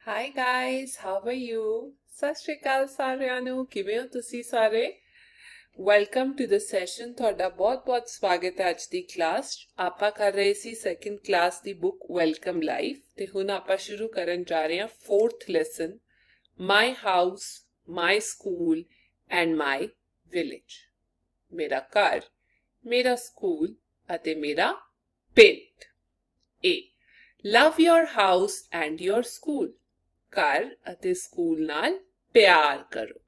Hi guys, how are you? ਸਤਿ ਸ਼੍ਰੀ ਅਕਾਲ ਸਾਰਿਆਂ ਨੂੰ ਕਿਵੇਂ ਹੋ ਤੁਸੀਂ ਸਾਰੇ? Welcome to the session. ਤੁਹਾਡਾ ਬਹੁਤ-ਬਹੁਤ ਸਵਾਗਤ ਹੈ ਅੱਜ ਦੀ ਕਲਾਸ 'ਚ। ਆਪਾਂ ਕਰ ਰਹੇ ਸੀ ਸੈਕੰਡ ਕਲਾਸ ਦੀ ਬੁੱਕ ਵੈਲਕਮ ਲਾਈਫ ਤੇ ਹੁਣ ਆਪਾਂ ਸ਼ੁਰੂ ਕਰਨ ਜਾ ਰਹੇ ਹਾਂ 4th lesson my house, my school and my village. ਮੇਰਾ ਘਰ, ਮੇਰਾ ਸਕੂਲ ਅਤੇ ਮੇਰਾ ਪਿੰਡ। A. Love your house and your school. ਘਰ ਅਤੇ ਸਕੂਲ ਨਾਲ ਪਿਆਰ ਕਰੋ।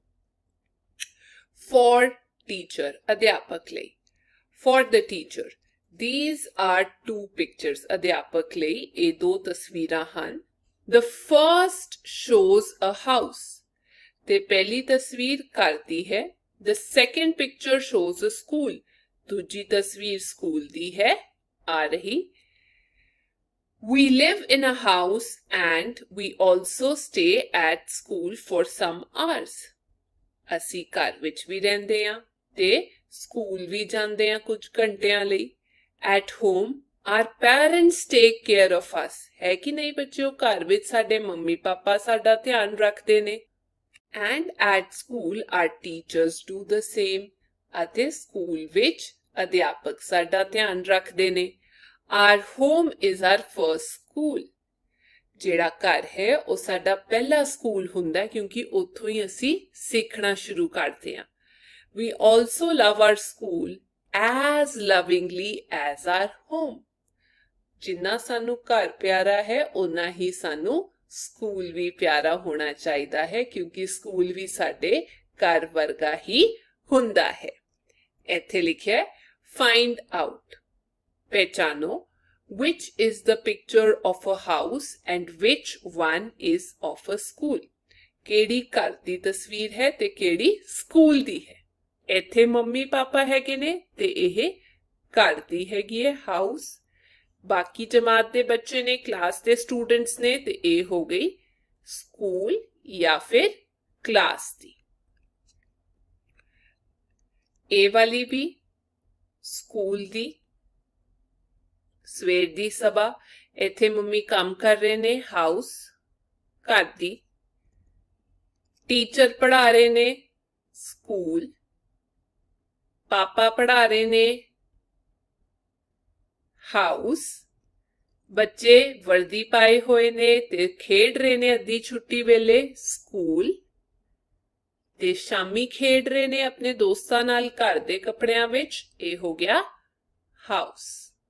For teacher, ਅਧਿਆਪਕ ਲਈ। For the teacher, these are two pictures. ਅਧਿਆਪਕ ਲਈ ਇਹ ਦੋ ਤਸਵੀਰਾਂ ਹਨ। The first shows a house. ਤੇ ਪਹਿਲੀ ਤਸਵੀਰ ਘਰ ਦੀ ਹੈ। The second picture shows a school. ਦੂਜੀ ਤਸਵੀਰ ਸਕੂਲ ਦੀ ਹੈ ਆ ਰਹੀ। We live in a house and we also stay at school for some hours. ਅਸੀਂ ਘਰ ਵਿੱਚ ਵੀ ਰਹਿੰਦੇ ਹਾਂ ਤੇ ਸਕੂਲ ਵੀ ਜਾਂਦੇ ਹਾਂ ਕੁਝ ਘੰਟਿਆਂ ਲਈ। At home, our parents take care of us. ਹੈ ਕਿ ਨਹੀਂ ਬੱਚਿਓ? ਘਰ ਵਿੱਚ ਸਾਡੇ ਮੰਮੀ ਪਾਪਾ ਸਾਡਾ ਧਿਆਨ ਰੱਖਦੇ ਨੇ। And at school, our teachers do the same. ਅਤੇ ਸਕੂਲ ਵਿੱਚ ਅਧਿਆਪਕ ਸਾਡਾ ਧਿਆਨ ਰੱਖਦੇ ਨੇ। Our home is our first school. ਜਿਹੜਾ ਘਰ ਹੈ ਉਹ ਸਾਡਾ ਪਹਿਲਾ ਸਕੂਲ ਹੁੰਦਾ ਕਿਉਂਕਿ ਉੱਥੋਂ ਹੀ ਅਸੀਂ ਸਿੱਖਣਾ ਸ਼ੁਰੂ ਕਰਦੇ ਹਾਂ। We also love our school as lovingly as our home. ਜਿੰਨਾ ਸਾਨੂੰ ਘਰ ਪਿਆਰਾ ਹੈ ਉਨਾ ਹੀ ਸਾਨੂੰ ਸਕੂਲ ਵੀ ਪਿਆਰਾ ਹੋਣਾ ਚਾਹੀਦਾ ਹੈ ਕਿਉਂਕਿ ਸਕੂਲ ਵੀ ਸਾਡੇ ਘਰ ਵਰਗਾ ਹੀ ਹੁੰਦਾ ਹੈ। ਇੱਥੇ ਲਿਖਿਆ find out. ਪਹਿਚਾਨੋ which is the picture of a house and which one is of a school. ਕਿਹੜੀ ਘਰ ਦੀ ਤਸਵੀਰ ਹੈ ਤੇ ਕਿਹੜੀ ਸਕੂਲ ਦੀ ਹੈ। ਇੱਥੇ ਮੰਮੀ ਪਾਪਾ ਹੈਗੇ ਨੇ ਤੇ ਇਹ ਘਰ ਦੀ ਹੈਗੀ ਹੈ ਹਾਊਸ। ਬਾਕੀ ਜਮਾਤ ਦੇ ਬੱਚੇ ਨੇ, ਕਲਾਸ ਦੇ ਸਟੂਡੈਂਟਸ ਨੇ ਤੇ ਇਹ ਹੋ ਗਈ ਸਕੂਲ ਜਾਂ ਫਿਰ ਕਲਾਸ ਦੀ। ਇਹ ਵਾਲੀ ਵੀ ਸਕੂਲ ਦੀ। ਸਵੇਰ ਦੀ ਸਭਾ। ਇੱਥੇ ਮੰਮੀ ਕੰਮ ਕਰ ਰਹੇ ਨੇ ਹਾਊਸ ਘਰ ਦੀ। ਟੀਚਰ ਪੜ੍ਹਾ ਰਹੇ ਨੇ ਸਕੂਲ। ਪਾਪਾ ਪੜ੍ਹਾ ਰਹੇ ਨੇ ਹਾਊਸ। ਬੱਚੇ ਵਰਦੀ ਪਾਏ ਹੋਏ ਨੇ ਤੇ ਖੇਡ ਰਹੇ ਨੇ ਅੱਧੀ ਛੁੱਟੀ ਵੇਲੇ ਸਕੂਲ। ਤੇ ਸ਼ਾਮੀ ਖੇਡ ਰਹੇ ਨੇ ਆਪਣੇ ਦੋਸਤਾਂ ਨਾਲ ਘਰ ਦੇ ਕੱਪੜਿਆਂ ਵਿੱਚ। ਇਹ ਹੋ ਗਿਆ ਹਾਊਸ।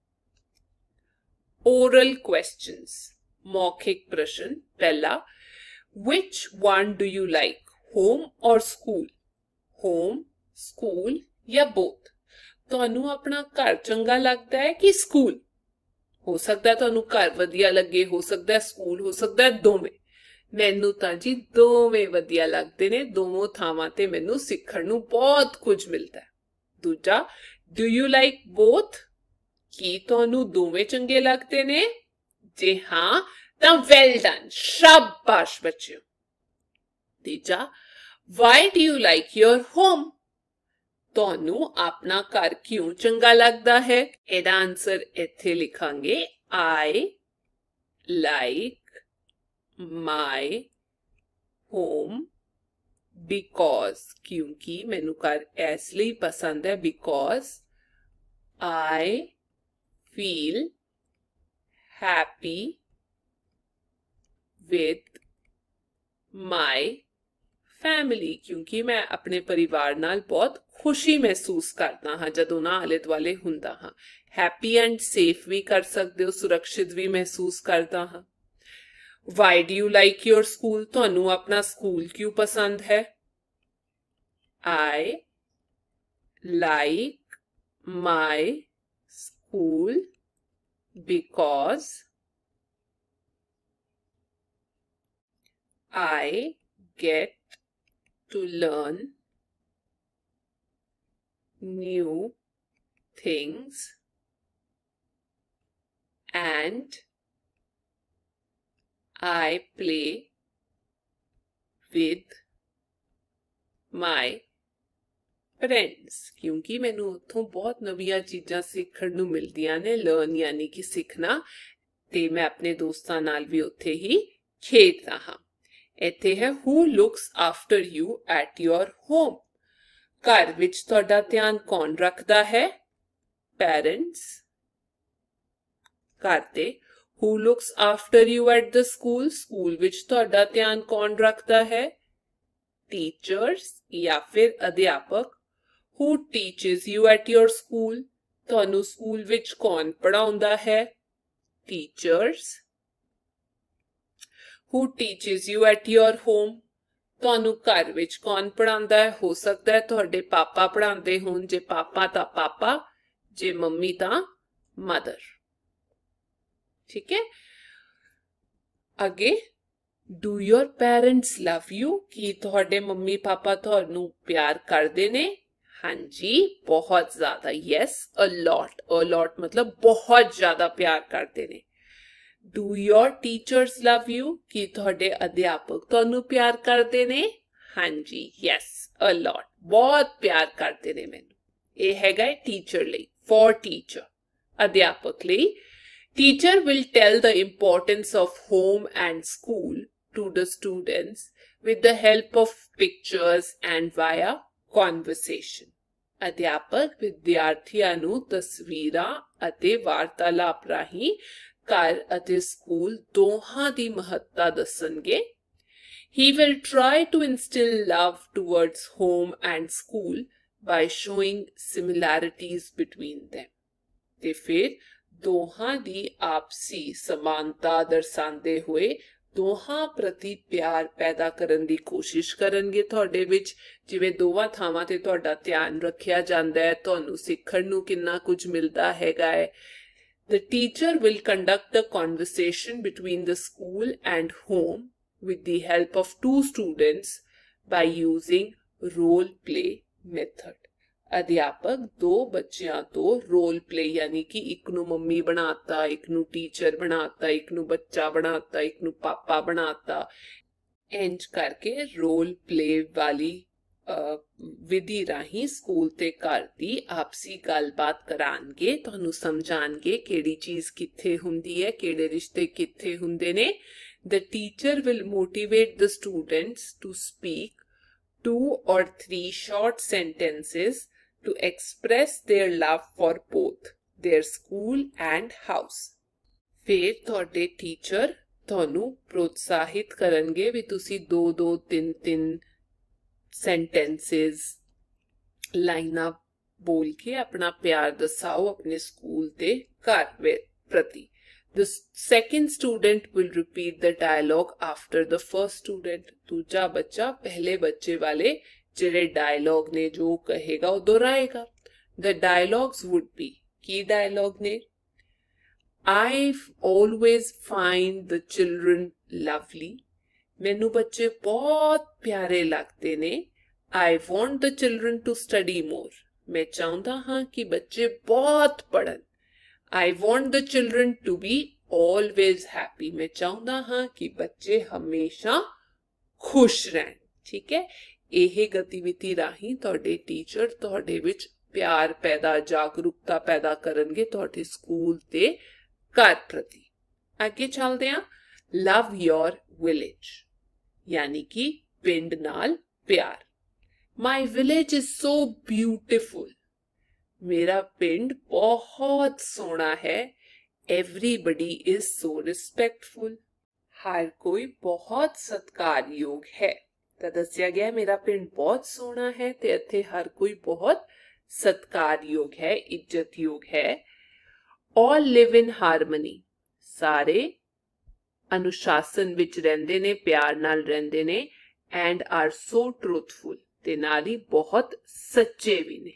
Oral questions. मौखिक प्रश्न। पहला, which one do you like? Home or school? Home, school या both? ਤੁਹਾਨੂੰ ਆਪਣਾ ਘਰ ਚੰਗਾ ਲੱਗਦਾ ਹੈ ਕਿ ਸਕੂਲ? ਹੋ ਸਕਦਾ ਤੁਹਾਨੂੰ ਘਰ ਵਧੀਆ ਲੱਗੇ, ਹੋ ਸਕਦਾ ਸਕੂਲ, ਹੋ ਸਕਦਾ ਦੋਵੇਂ। ਮੈਨੂੰ ਤਾਂ ਜੀ ਦੋਵੇਂ ਵਧੀਆ ਲੱਗਦੇ ਨੇ। ਦੋਵੇਂ ਥਾਵਾਂ ਤੇ ਮੈਨੂੰ ਸਿੱਖਣ ਨੂੰ ਬਹੁਤ ਕੁਝ ਮਿਲਦਾ ਹੈ। ਦੂਜਾ, do you like both? ਕੀ ਤੁਹਾਨੂੰ ਦੋਵੇਂ ਚੰਗੇ ਲੱਗਦੇ ਨੇ? ਜੇ ਹਾਂ ਤਾਂ ਵੈਲ ਡਨ, ਸ਼ਾਬਾਸ਼ ਬੱਚਿਓ। ਤੀਜਾ, why do you like your home? ਤੁਹਾਨੂੰ ਆਪਣਾ ਘਰ ਕਿਉਂ ਚੰਗਾ ਲੱਗਦਾ ਹੈ? ਇਹਦਾ ਆਨਸਰ ਇੱਥੇ ਲਿਖਾਂਗੇ I like my home because, ਕਿਉਂਕਿ ਮੈਨੂੰ ਘਰ ਇਸ ਲਈ ਪਸੰਦ ਹੈ because I feel happy with my family. ਕਿਉਂਕਿ ਮੈਂ ਆਪਣੇ ਪਰਿਵਾਰ ਨਾਲ ਬਹੁਤ ਖੁਸ਼ੀ ਮਹਿਸੂਸ ਕਰਦਾ ਹਾਂ ਜਦੋਂ ਨਾ ਆਲੇ ਦੁਆਲੇ ਹੁੰਦਾ ਹਾਂ। ਹੈਪੀ ਐਂਡ ਸੇਫ ਵੀ ਕਰ ਸਕਦੇ ਹੋ, ਸੁਰੱਖਿਅਤ ਵੀ ਮਹਿਸੂਸ ਕਰਦਾ ਹਾਂ। Why do you like your school? ਤੁਹਾਨੂੰ ਆਪਣਾ ਸਕੂਲ ਕਿਉਂ ਪਸੰਦ ਹੈ? I like my school because I get to learn new things and I play with my friends. ਕਿਉਂਕਿ ਮੈਨੂੰ ਉੱਥੋਂ ਬਹੁਤ ਨਵੀਆਂ ਚੀਜ਼ਾਂ ਸਿੱਖਣ ਨੂੰ ਮਿਲਦੀਆਂ ਨੇ। ਲਰਨ ਯਾਨੀ ਕਿ ਸਿੱਖਣਾ। ਤੇ ਮੈਂ ਆਪਣੇ ਦੋਸਤਾਂ ਨਾਲ ਵੀ ਉੱਥੇ ਹੀ ਖੇਡਦਾ ਹਾਂ। ਇੱਥੇ ਹੈ who looks after you at your home. ਘਰ ਵਿੱਚ ਤੁਹਾਡਾ ਧਿਆਨ ਕੌਣ ਰੱਖਦਾ ਹੈ? Parents. ਘਰ ਦੇ who looks after you at the school. School ਵਿੱਚ ਤੁਹਾਡਾ ਧਿਆਨ ਕੌਣ ਰੱਖਦਾ ਹੈ? Teachers ਜਾਂ ਫਿਰ ਅਧਿਆਪਕ. Who teaches you at your school? ਤੁਹਾਨੂੰ ਸਕੂਲ ਵਿੱਚ ਕੌਣ ਪੜ੍ਹਾਉਂਦਾ ਹੈ? Teachers. Who teaches you at your home? ਤੁਹਾਨੂੰ ਘਰ ਵਿੱਚ ਕੌਣ ਪੜ੍ਹਾਉਂਦਾ ਹੈ? ਹੋ ਸਕਦਾ ਹੈ ਤੁਹਾਡੇ ਪਾਪਾ ਪੜ੍ਹਾਉਂਦੇ ਹੋਣ, ਜੇ ਪਾਪਾ ਤਾਂ ਪਾਪਾ, ਜੇ ਮੰਮੀ ਤਾਂ ਮਦਰ। ਠੀਕ ਹੈ। ਅੱਗੇ, do your parents love you? ਕੀ ਤੁਹਾਡੇ ਮੰਮੀ ਪਾਪਾ ਤੁਹਾਨੂੰ ਪਿਆਰ ਕਰਦੇ ਨੇ? ਹਾਂਜੀ, ਬਹੁਤ ਜ਼ਿਆਦਾ। yes, a lot. a lot ਮਤਲਬ ਬਹੁਤ ਜ਼ਿਆਦਾ ਪਿਆਰ ਕਰਦੇ ਨੇ। Do your teachers love you? ਕੀ ਤੁਹਾਡੇ ਅਧਿਆਪਕ ਤੁਹਾਨੂੰ ਪਿਆਰ ਕਰਦੇ ਨੇ? ਹਾਂਜੀ, yes, a lot. ਬਹੁਤ ਪਿਆਰ ਕਰਦੇ ਨੇ ਮੈਨੂੰ। ਇਹ ਹੈਗਾ ਹੈ ਟੀਚਰ ਲਈ, for teacher, ਅਧਿਆਪਕ ਲਈ। Teacher will tell the importance of home and school to the students with the help of pictures and via conversation. ਅਧਿਆਪਕ ਵਿਦਿਆਰਥੀਆਂ ਨੂੰ ਤਸਵੀਰਾਂ ਅਤੇ ਵਾਰਤਾਲਾਪ ਰਾਹੀਂ ਘਰ ਅਤੇ ਸਕੂਲ ਦੋਹਾਂ ਦੀ ਮਹੱਤਤਾ ਦੱਸਣਗੇ। He will try to instill love towards home and school by showing similarities between them. ਤੇ ਫਿਰ ਦੋਹਾਂ ਦੀ ਆਪਸੀ ਸਮਾਨਤਾ ਦਰਸਾਉਂਦੇ ਹੋਏ ਦੋਹਾਂ ਪ੍ਰਤੀ ਪਿਆਰ ਪੈਦਾ ਕਰਨ ਦੀ ਕੋਸ਼ਿਸ਼ ਕਰਨਗੇ ਤੁਹਾਡੇ ਵਿੱਚ। ਜਿਵੇਂ ਦੋਵਾਂ ਥਾਵਾਂ ਤੇ ਤੁਹਾਡਾ ਧਿਆਨ ਰੱਖਿਆ ਜਾਂਦਾ ਹੈ, ਤੁਹਾਨੂੰ ਸਿੱਖਣ ਨੂੰ ਕਿੰਨਾ ਕੁਝ ਮਿਲਦਾ ਹੈਗਾ ਹੈ। The teacher will conduct the conversation between the school and home with the help of two students by using role play method. ਅਧਿਆਪਕ ਦੋ ਬੱਚਿਆਂ ਤੋਂ ਰੋਲ ਪਲੇ ਯਾਨੀ ਕਿ ਇੱਕ ਨੂੰ ਮੰਮੀ ਬਣਾਤਾ, ਇੱਕ ਨੂੰ ਟੀਚਰ ਬਣਾਤਾ, ਇੱਕ ਨੂੰ ਬੱਚਾ ਬਣਾਤਾ, ਇੱਕ ਨੂੰ ਪਾਪਾ ਬਣਾਤਾ, ਇੰਜ ਕਰਕੇ ਰੋਲ ਪਲੇ ਵਾਲੀ ਵਿਧੀ ਰਾਹੀਂ ਸਕੂਲ ਤੇ ਘਰ ਦੀ ਆਪਸੀ ਗੱਲਬਾਤ ਕਰਾਂਗੇ, ਤੁਹਾਨੂੰ ਸਮਝਾਣਗੇ ਕਿਹੜੀ ਚੀਜ਼ ਕਿੱਥੇ ਹੁੰਦੀ ਹੈ, ਕਿਹੜੇ ਰਿਸ਼ਤੇ ਕਿੱਥੇ ਹੁੰਦੇ ਨੇ। The teacher will motivate the students to speak 2 or 3 short sentences to express their love for both their school and house. ਫਿਰ ਤੁਹਾਡੇ ਟੀਚਰ ਤੁਹਾਨੂੰ ਪ੍ਰੋਤਸਾਹਿਤ ਕਰਨਗੇ ਵੀ ਤੁਸੀਂ 2-2, 3-3 sentences ਲਾਈਨਾਂ ਬੋਲ ਕੇ ਆਪਣਾ ਪਿਆਰ ਦਸਾਓ ਆਪਣੇ ਸਕੂਲ ਤੇ ਘਰ ਪ੍ਰਤੀ। The second student will repeat the dialogue after the first student. ਦੂਜਾ ਬੱਚਾ ਪਹਿਲੇ ਬੱਚੇ ਵਾਲੇ ਜਿਹੜੇ ਡਾਇਲੌਗ ਨੇ ਜੋ ਕਹੇਗਾ ਉਹ ਦੁਹਰਾਏਗਾ। The dialogues would be, ਕੀ ਡਾਇਲੌਗ ਨੇ? I always find the children lovely. ਮੈਨੂੰ ਬੱਚੇ ਬਹੁਤ ਪਿਆਰੇ ਲੱਗਦੇ ਨੇ। I want the children to study more. ਮੈਂ ਚਾਹੁੰਦਾ ਹਾਂ ਕਿ ਬੱਚੇ ਬਹੁਤ ਪੜ੍ਹਨ। I want the children to be always happy. ਮੈਂ ਚਾਹੁੰਦਾ ਹਾਂ ਕਿ ਬੱਚੇ ਹਮੇਸ਼ਾ ਖੁਸ਼ ਰਹਿਣ। ਠੀਕ ਹੈ। ਇਹ ਗਤੀਵਿਧੀ ਰਾਹੀਂ ਤੁਹਾਡੇ ਟੀਚਰ ਤੁਹਾਡੇ ਵਿੱਚ ਪਿਆਰ ਪੈਦਾ, ਜਾਗਰੂਕਤਾ ਪੈਦਾ ਕਰਨਗੇ ਤੁਹਾਡੇ ਸਕੂਲ ਤੇ ਘਰ ਪ੍ਰਤੀ। ਅੱਗੇ ਚੱਲਦੇ ਹਾਂ। Love your village ਯਾਨੀ ਕਿ ਪਿੰਡ ਨਾਲ ਪਿਆਰ। My village is so beautiful. ਮੇਰਾ ਪਿੰਡ ਬਹੁਤ ਸੋਹਣਾ ਹੈ। Everybody is so respectful. ਹਰ ਕੋਈ ਬਹੁਤ ਸਤਿਕਾਰਯੋਗ ਹੈ। ਤਾਂ ਦੱਸਿਆ ਗਿਆ ਮੇਰਾ ਪਿੰਡ ਬਹੁਤ ਸੋਹਣਾ ਹੈ ਤੇ ਇੱਥੇ ਹਰ ਕੋਈ ਬਹੁਤ ਸਤਿਕਾਰਯੋਗ ਹੈ, ਇੱਜ਼ਤਯੋਗ ਹੈ। All live in harmony. ਸਾਰੇ ਅਨੁਸ਼ਾਸਨ ਵਿੱਚ ਰਹਿੰਦੇ ਨੇ, ਪਿਆਰ ਨਾਲ ਰਹਿੰਦੇ ਨੇ। And are so truthful. ਤੇ ਨਾਲ ਹੀ ਬਹੁਤ ਸੱਚੇ ਵੀ ਨੇ।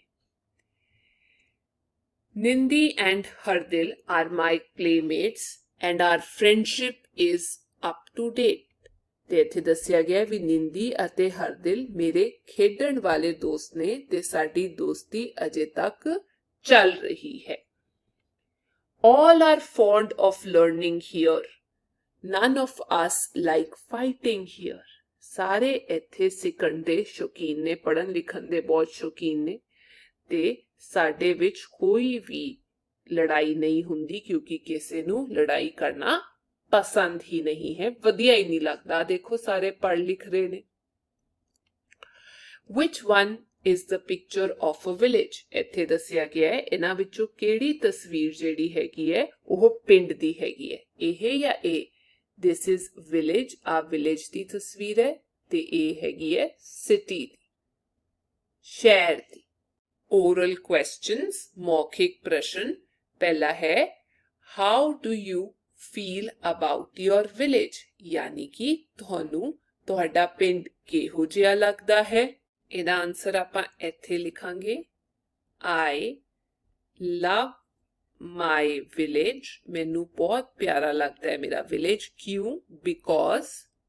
Nindi and Hardil are my playmates and our friendship is up to date. ਤੇ ਇੱਥੇ ਦੱਸਿਆ ਗਿਆ ਵੀ ਨਿੰਦੀ ਅਤੇ ਹਰਦਿਲ ਮੇਰੇ ਖੇਡਣ ਵਾਲੇ ਦੋਸਤ ਨੇ ਤੇ ਸਾਡੀ ਦੋਸਤੀ ਅਜੇ ਤੱਕ ਚੱਲ ਰਹੀ ਹੈ। All are fond of learning here. None of us like fighting here. ਸਾਰੇ ਇੱਥੇ ਸਿੱਖਣ ਦੇ ਸ਼ੌਕੀਨ ਨੇ, ਪੜ੍ਹਨ ਲਿਖਣ ਦੇ ਬਹੁਤ ਸ਼ੌਕੀਨ ਨੇ ਤੇ ਸਾਡੇ ਵਿੱਚ ਕੋਈ ਵੀ ਲੜਾਈ ਨਹੀਂ ਹੁੰਦੀ ਕਿਉਂਕਿ ਕਿਸੇ ਨੂੰ ਲੜਾਈ ਕਰਨਾ पसंद ही नहीं है, वधिया ही नहीं लगता। देखो सारे पढ़ लिख रहे ने। Which one is the picture of a village? ਇੱਥੇ ਦੱਸਿਆ ਗਿਆ ਹੈ ਇਹਨਾਂ ਵਿੱਚੋਂ ਕਿਹੜੀ ਤਸਵੀਰ ਜਿਹੜੀ ਹੈਗੀ ਹੈ ਉਹ ਪਿੰਡ ਦੀ ਹੈਗੀ ਹੈ, ਇਹ ਜਾਂ ਇਹ? This is village, ਆ village ਦੀ ਤਸਵੀਰ ਹੈ ਤੇ ਇਹ ਹੈਗੀ ਹੈ city ਦੀ, ਸ਼ਹਿਰ ਦੀ। Oral questions, मौखिक प्रश्न। पहला है how do you feel about your village? यानी कि ਤੁਹਾਨੂੰ ਤੁਹਾਡਾ ਪਿੰਡ ਕਿਹੋ ਜਿਹਾ ਲੱਗਦਾ ਹੈ? ਇਹਦਾ ਆਨਸਰ ਆਪਾਂ ਇੱਥੇ ਲਿਖਾਂਗੇ I love my village। ਮੈਨੂੰ ਬਹੁਤ ਪਿਆਰਾ ਲੱਗਦਾ ਹੈ ਮੇਰਾ village। ਕਿਉਂ? Because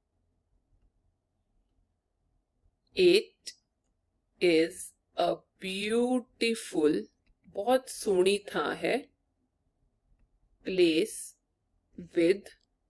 it is a beautiful, बहुत सोहनी ਥਾਂ ਹੈ, place with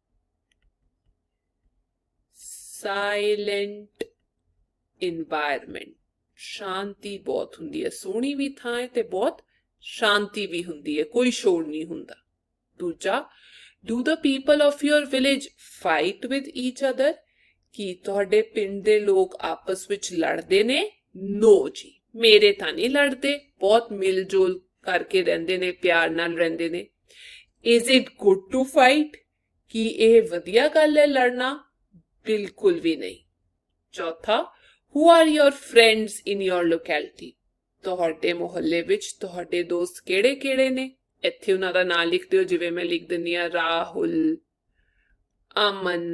silent environment। शांति बहुत ਹੁੰਦੀ ਹੈ, सोहनी भी ਥਾਂ ਹੈ ਤੇ ਬਹੁਤ शांति भी ਹੁੰਦੀ ਹੈ, कोई शोर नहीं ਹੁੰਦਾ। दूजा, do the people of your village fight with each other? ਕੀ ਤੁਹਾਡੇ ਪਿੰਡ ਦੇ ਲੋਕ ਆਪਸ ਵਿੱਚ ਲੜਦੇ ਨੇ? No ਜੀ, ਮੇਰੇ ਤਾਂ ਨਹੀਂ ਲੜਦੇ, ਬਹੁਤ ਮਿਲ ਜੁਲ ਕਰਕੇ ਰਹਿੰਦੇ ਨੇ, ਪਿਆਰ ਨਾਲ ਰਹਿੰਦੇ ਨੇ। Is it good to fight? ਕੀ ਇਹ ਵਧੀਆ ਗੱਲ ਹੈ ਲੜਨਾ? ਬਿਲਕੁਲ ਵੀ ਨਹੀਂ। ਚੌਥਾ, who are your friends in your locality? ਤੁਹਾਡੇ ਮੁਹੱਲੇ ਵਿੱਚ ਤੁਹਾਡੇ ਦੋਸਤ ਕਿਹੜੇ ਕਿਹੜੇ ਨੇ? ਇੱਥੇ ਉਹਨਾਂ ਦਾ ਨਾਮ ਲਿਖ ਦਿਓ, ਜਿਵੇਂ ਮੈਂ ਲਿਖ ਦਿੰਦੀ ਹਾਂ ਰਾਹੁਲ, ਅਮਨ,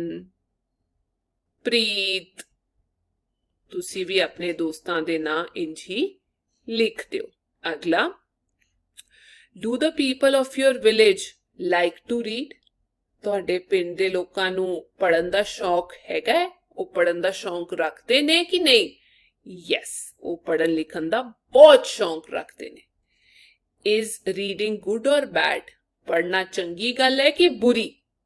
ਪ੍ਰੀਤ। ਤੁਸੀਂ ਵੀ ਆਪਣੇ ਦੋਸਤਾਂ ਦੇ ਨਾਂ ਇੰਝ ਹੀ ਲਿਖ ਦਿਓ। ਅਗਲਾ, do the people of your village like to read? ਤੁਹਾਡੇ ਪਿੰਡ ਦੇ ਲੋਕਾਂ ਨੂੰ ਪੜ੍ਹਨ ਦਾ ਸ਼ੌਕ ਹੈਗਾ ਹੈ? ਉਹ ਪੜ੍ਹਨ ਦਾ ਸ਼ੌਕ ਰੱਖਦੇ ਨੇ ਕਿ ਨਹੀਂ? ਯੈਸ, ਉਹ ਪੜ੍ਹਨ ਲਿਖਣ ਦਾ ਬਹੁਤ ਸ਼ੌਕ ਰੱਖਦੇ ਨੇ। Is reading good or bad? ਪੜ੍ਹਨਾ ਚੰਗੀ ਗੱਲ ਹੈ ਕਿ ਬੁਰੀ?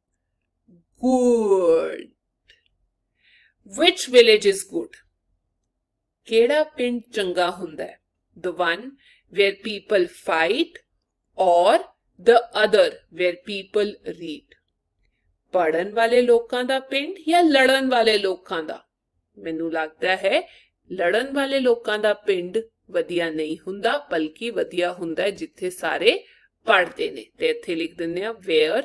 Good। Which village is good? ਕਿਹੜਾ ਪਿੰਡ ਚੰਗਾ ਹੁੰਦਾ ਹੈ? The one where people fight or the other where people read? ਪੜ੍ਹਨ ਵਾਲੇ ਲੋਕਾਂ ਦਾ ਪਿੰਡ ਜਾਂ ਲੜਨ ਵਾਲੇ ਲੋਕਾਂ ਦਾ? ਮੈਨੂੰ ਲੱਗਦਾ ਹੈ ਲੜਨ ਵਾਲੇ ਲੋਕਾਂ ਦਾ ਪਿੰਡ ਵਧੀਆ ਨਹੀਂ ਹੁੰਦਾ, ਬਲਕਿ ਵਧੀਆ ਹੁੰਦਾ ਹੈ ਜਿੱਥੇ ਸਾਰੇ ਪੜ੍ਹਦੇ ਨੇ। ਤੇ ਇੱਥੇ ਲਿਖ ਦਿੰਦੇ ਆ where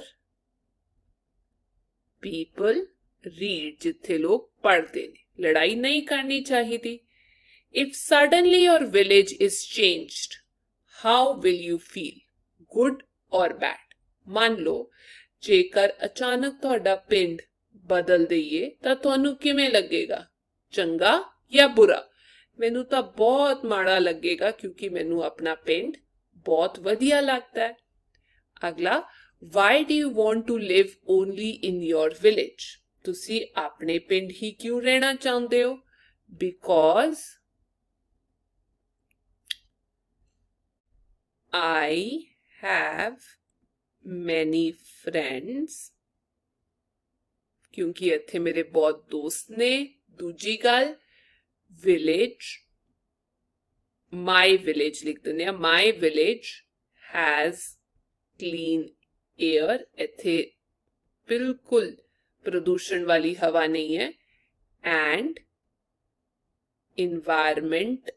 people read, ਜਿੱਥੇ ਲੋਕ ਪੜ੍ਹਦੇ ਨੇ। ਲੜਾਈ ਨਹੀਂ ਕਰਨੀ ਚਾਹੀਦੀ। If suddenly your village is changed, how will you feel? Good or bad? ਮੰਨ ਲਓ ਜੇਕਰ ਅਚਾਨਕ ਤੁਹਾਡਾ ਪਿੰਡ ਬਦਲ ਦਈਏ ਤਾਂ ਤੁਹਾਨੂੰ ਕਿਵੇਂ ਲੱਗੇਗਾ? ਚੰਗਾ ਜਾਂ ਬੁਰਾ? ਮੈਨੂੰ ਤਾਂ ਬਹੁਤ ਮਾੜਾ ਲੱਗੇਗਾ ਕਿਉਂਕਿ ਮੈਨੂੰ ਆਪਣਾ ਪਿੰਡ ਬਹੁਤ ਵਧੀਆ ਲੱਗਦਾ ਹੈ। ਅਗਲਾ, why do you want to live only in your village? ਤੁਸੀਂ ਆਪਣੇ ਪਿੰਡ ਹੀ ਕਿਉਂ ਰਹਿਣਾ ਚਾਹੁੰਦੇ ਹੋ? Because I have many friends। ਕਿਉਂਕਿ ਇੱਥੇ ਮੇਰੇ ਬਹੁਤ ਦੋਸਤ ਨੇ। ਦੂਜੀ ਗੱਲ, village, my village ਲਿਖ ਦਿੰਦੇ ਆ। My village has clean air। ਇੱਥੇ ਬਿਲਕੁਲ ਪ੍ਰਦੂਸ਼ਣ ਵਾਲੀ ਹਵਾ ਨਹੀਂ ਹੈ। And environment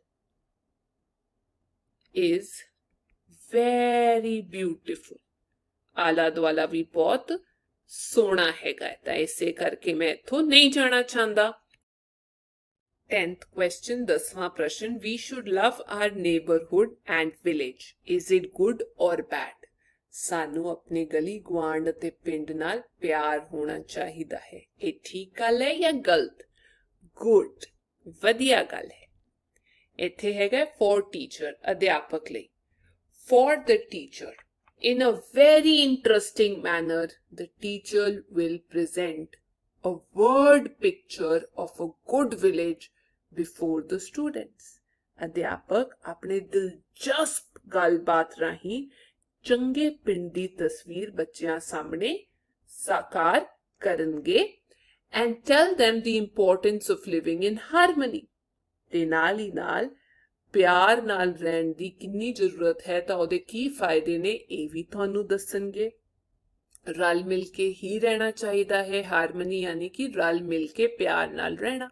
is very beautiful। ਆਲਾ ਦੁਆਲਾ ਵੀ ਬਹੁਤ ਸੋਹਣਾ ਹੈਗਾ ਹੈ, ਤਾਂ ਇਸੇ ਕਰਕੇ ਮੈਂ ਇੱਥੋਂ ਨਹੀਂ ਜਾਣਾ ਚਾਹੁੰਦਾ। 10th question, 10ਵਾਂ ਪ੍ਰਸ਼ਨ, we should love our neighborhood and village. Is it good or bad? ਸਾਨੂੰ ਆਪਣੇ ਗਲੀ ਗੁਆਂਢ ਅਤੇ ਪਿੰਡ ਨਾਲ ਪਿਆਰ ਹੋਣਾ ਚਾਹੀਦਾ ਹੈ। ਇਹ ਠੀਕ ਗੱਲ ਹੈ ਜਾਂ ਗਲਤ? Good, ਵਧੀਆ ਗੱਲ ਹੈ। ਇੱਥੇ ਹੈਗਾ for teacher, ਅਧਿਆਪਕ ਲਈ। For the teacher, in a very interesting manner, the teacher will present a word picture of a good village before the students। ਅਧਿਆਪਕ ਆਪਣੇ ਦਿਲਚਸਪ ਗੱਲਬਾਤ ਰਾਹੀਂ ਚੰਗੇ ਪਿੰਡ ਦੀ ਤਸਵੀਰ ਬੱਚਿਆਂ ਸਾਹਮਣੇ ਸਾਕਾਰ ਕਰਨਗੇ and tell them the importance of living in harmony। ਤੇ ਨਾਲ ਹੀ ਨਾਲ ਪਿਆਰ ਨਾਲ ਰਹਿਣ ਦੀ ਕਿੰਨੀ ਜ਼ਰੂਰਤ ਹੈ ਤਾਂ ਉਹਦੇ ਕੀ ਫਾਇਦੇ ਨੇ ਇਹ ਵੀ ਤੁਹਾਨੂੰ ਦੱਸਣਗੇ। रल मिल के ही रहना चाहिदा है। हारमनी यानी कि रल मिल के प्यार नाल रहना।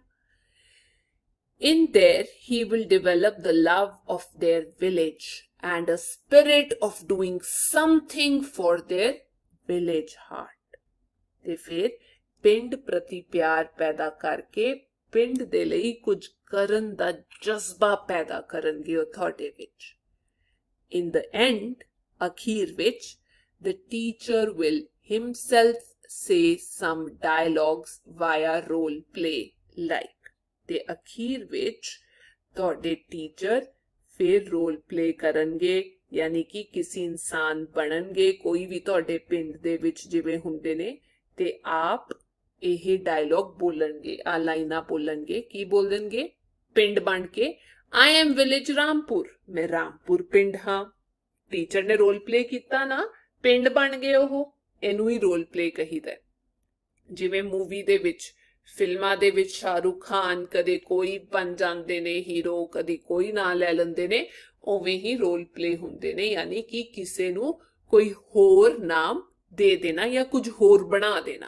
In there, he will develop the love of their village and a spirit of doing something for their village heart. ਤੇ ਫਿਰ ਪਿੰਡ ਪ੍ਰਤੀ ਪਿਆਰ ਪੈਦਾ ਕਰਕੇ ਪਿੰਡ ਦੇ ਲਈ ਕੁਝ ਕਰਨ ਦਾ ਜਜ਼ਬਾ ਪੈਦਾ ਕਰਨਗੇ ਉਹ ਤੁਹਾਡੇ ਵਿੱਚ। In the end, ਅਖੀਰ ਵਿੱਚ, the teacher will himself say some dialogues via role play like। ਤੇ ਅਖੀਰ ਵਿੱਚ ਤੁਹਾਡੇ ਟੀਚਰ ਫਿਰ ਰੋਲ ਪਲੇ ਕਰਨਗੇ, ਯਾਨੀ ਕਿ ਕਿਸੇ ਇਨਸਾਨ ਬਣਨਗੇ, ਕੋਈ ਵੀ ਤੁਹਾਡੇ ਪਿੰਡ ਦੇ ਵਿੱਚ ਜਿਵੇਂ ਹੁੰਦੇ ਨੇ, ਤੇ ਆਪ ਇਹ ਡਾਇਲੌਗ ਬੋਲਣਗੇ, ਆ ਲਾਈਨਾਂ ਬੋਲਣਗੇ। ਕੀ ਬੋਲਣਗੇ? ਪਿੰਡ ਬਣ ਕੇ, ਆਈ ਐਮ ਵਿਲੇਜ ਰਾਮਪੁਰ, ਮੈਂ ਰਾਮਪੁਰ ਪਿੰਡ ਹਾਂ। ਟੀਚਰ ਨੇ ਰੋਲ ਪਲੇ ਕੀਤਾ ਨਾ, ਪਿੰਡ ਬਣ ਗਏ ਉਹ, ਇਹਨੂੰ ਹੀ ਰੋਲ ਪਲੇ ਕਹੀਦਾ। ਜਿਵੇਂ ਮੂਵੀ ਦੇ ਵਿੱਚ, ਫਿਲਮਾਂ ਦੇ ਵਿੱਚ ਸ਼ਾਹਰੁਖ ਖਾਨ ਕਦੇ ਕੋਈ ਬਣ ਜਾਂਦੇ ਨੇ ਹੀਰੋ, ਕਦੀ ਕੋਈ ਨਾਂ ਲੈ ਲੈਂਦੇ ਨੇ, ਉਵੇਂ ਹੀ ਰੋਲ ਪਲੇ ਹੁੰਦੇ ਨੇ, ਯਾਨੀ ਕਿ ਕਿਸੇ ਨੂੰ ਕੋਈ ਹੋਰ ਨਾਮ ਦੇ ਦੇਣਾ ਜਾਂ ਕੁਝ ਹੋਰ ਬਣਾ ਦੇਣਾ।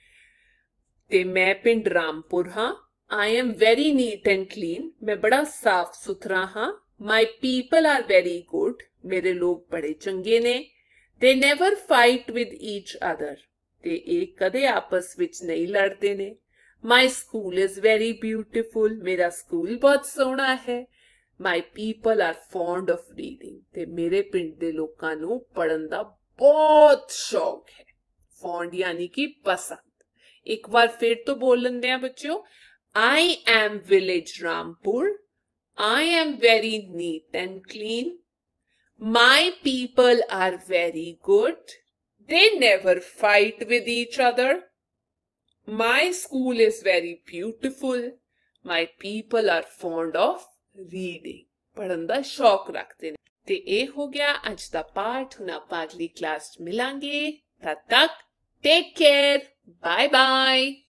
ਤੇ ਮੈਂ ਪਿੰਡ ਰਾਮਪੁਰ ਹਾਂ। I am very neat and clean, ਮੈਂ ਬੜਾ ਸਾਫ ਸੁਥਰਾ ਹਾਂ। My people are very good, ਮੇਰੇ ਲੋਕ ਬੜੇ ਚੰਗੇ ਨੇ। They never fight with each other, ਤੇ ਇਹ ਕਦੇ ਆਪਸ ਵਿੱਚ ਨਹੀਂ ਲੜਦੇ ਨੇ। My school is very beautiful, ਮੇਰਾ ਸਕੂਲ ਬਹੁਤ ਸੋਹਣਾ ਹੈ। My people are fond of reading, ਤੇ ਮੇਰੇ ਪਿੰਡ ਦੇ ਲੋਕਾਂ ਨੂੰ ਪੜ੍ਹਨ ਦਾ ਬਹੁਤ ਸ਼ੌਕ ਹੈ। Fond यानी कि पसंद। एक बार फिर तो बोल लेंगे हैं बच्चों। I am village Rampur. I am very neat and clean. My people are very good. They never fight with each other. My school is very beautiful. My people are fond of reading. पढ़न दा शौक रखते हैं। ते ये हो गया आज दा पाठ। हुण आपां अगली क्लास च मिलांगे। तद तक टेक केयर। Bye bye.